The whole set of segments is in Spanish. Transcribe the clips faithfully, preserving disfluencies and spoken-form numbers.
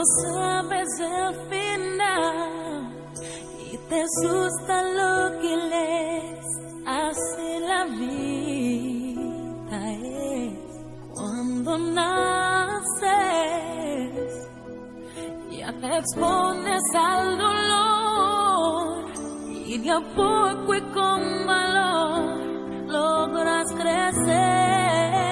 no sabes el final y te asusta lo que les hace la vida. Es cuando naces, ya te expones al dolor y de a poco y con valor logras crecer.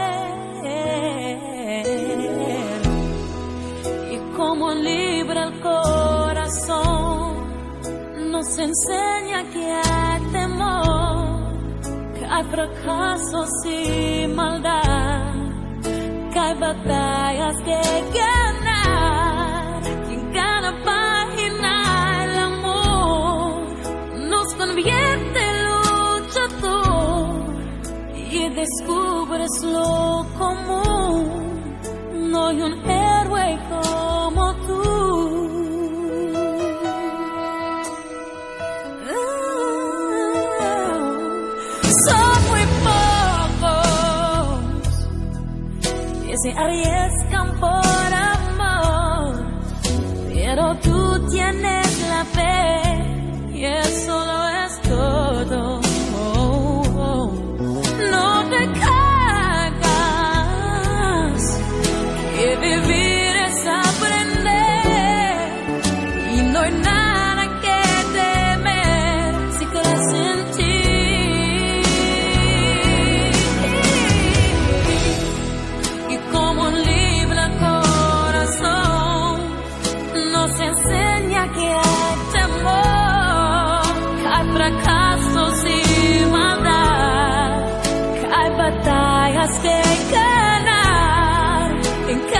Y como libra el corazón, nos enseña que hay temor, que hay fracasos y maldad, que hay batallas que ganar. Y en cada página el amor nos convierte en luchador y descubres lo común. No hay un héroe como tú. Son muy pocos que se arriesgan por amor, pero tú tienes la fe y eso lo es todo. No te caigas, que vivir es aprender y no hay nada que temer si crees en ti. Y como un libre corazón nos enseña que hay temor, que hay fracasos y maldad, que hay batallas que ganar en